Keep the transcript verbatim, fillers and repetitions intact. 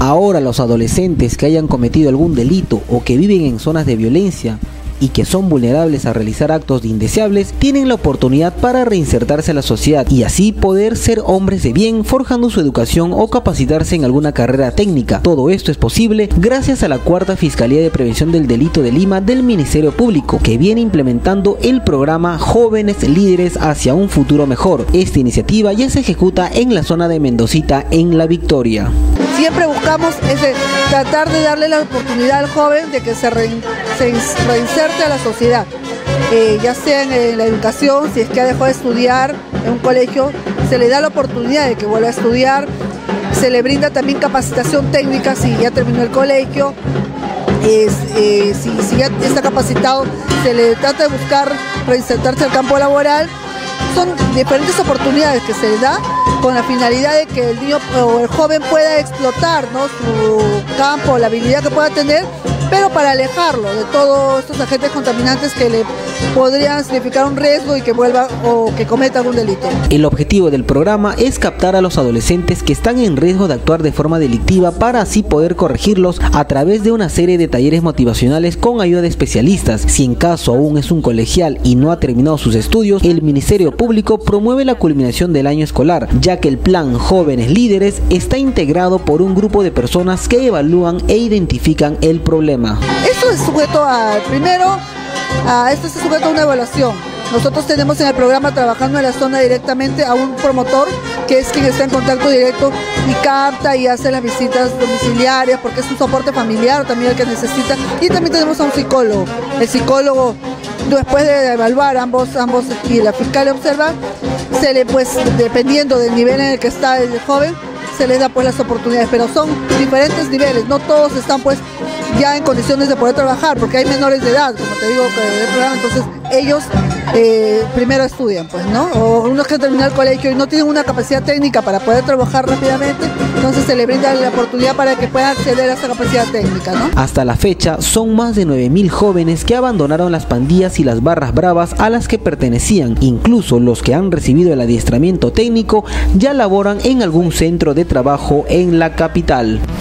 Ahora los adolescentes que hayan cometido algún delito o que viven en zonas de violencia y que son vulnerables a realizar actos indeseables, tienen la oportunidad para reinsertarse a la sociedad y así poder ser hombres de bien, forjando su educación o capacitarse en alguna carrera técnica. Todo esto es posible gracias a la Cuarta Fiscalía de Prevención del Delito de Lima del Ministerio Público, que viene implementando el programa Jóvenes Líderes hacia un futuro mejor. Esta iniciativa ya se ejecuta en la zona de Mendocita, en La Victoria. Siempre buscamos ese, tratar de darle la oportunidad al joven de que se, re, se reinserte a la sociedad, eh, ya sea en, en la educación, si es que ha dejado de estudiar en un colegio, se le da la oportunidad de que vuelva a estudiar, se le brinda también capacitación técnica si ya terminó el colegio, eh, eh, si, si ya está capacitado, se le trata de buscar reinsertarse al campo laboral. Son diferentes oportunidades que se le da con la finalidad de que el niño o el joven pueda explotar, ¿no?, su campo, la habilidad que pueda tener, pero para alejarlo de todos estos agentes contaminantes que le podrían significar un riesgo y que vuelva o que cometa algún delito. El objetivo del programa es captar a los adolescentes que están en riesgo de actuar de forma delictiva para así poder corregirlos a través de una serie de talleres motivacionales con ayuda de especialistas. Si en caso aún es un colegial y no ha terminado sus estudios, el Ministerio Público promueve la culminación del año escolar, ya que el plan Jóvenes Líderes está integrado por un grupo de personas que evalúan e identifican el problema. Esto es sujeto a, primero, a, esto es sujeto a una evaluación. Nosotros tenemos en el programa, trabajando en la zona directamente, a un promotor que es quien está en contacto directo y capta y hace las visitas domiciliarias, porque es un soporte familiar también el que necesita. Y también tenemos a un psicólogo. El psicólogo, después de evaluar ambos, ambos y la fiscal observa, se le, pues, dependiendo del nivel en el que está el joven, se les da pues las oportunidades, pero son diferentes niveles, no todos están pues ya en condiciones de poder trabajar, porque hay menores de edad, como te digo, que el programa, entonces ellos eh, primero estudian, pues, ¿no? O unos que terminan el colegio y no tienen una capacidad técnica para poder trabajar rápidamente, entonces se les brinda la oportunidad para que puedan acceder a esa capacidad técnica, ¿no? Hasta la fecha, son más de nueve mil jóvenes que abandonaron las pandillas y las barras bravas a las que pertenecían. Incluso los que han recibido el adiestramiento técnico ya laboran en algún centro de trabajo en la capital.